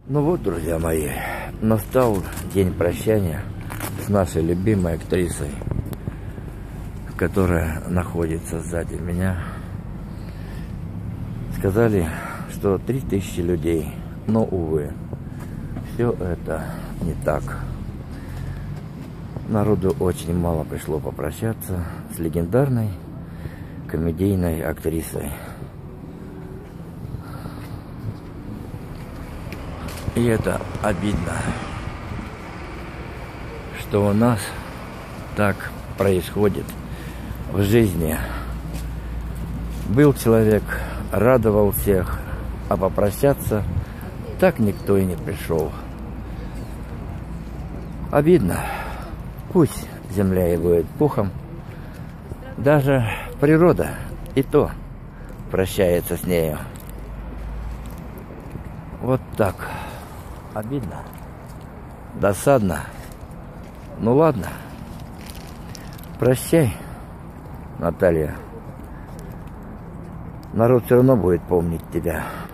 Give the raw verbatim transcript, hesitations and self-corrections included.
Ну вот, друзья мои, настал день прощания с нашей любимой актрисой, которая находится сзади меня. Сказали, что три тысячи людей, но, увы, все это не так. Народу очень мало пришло попрощаться с легендарной комедийной актрисой. И это обидно, что у нас так происходит в жизни. Был человек, радовал всех, а попрощаться так никто и не пришел. Обидно. Пусть земля и будет пухом, даже природа и то прощается с нею. Вот так. Обидно. Досадно. Ну ладно. Прощай, Наталья. Народ все равно будет помнить тебя.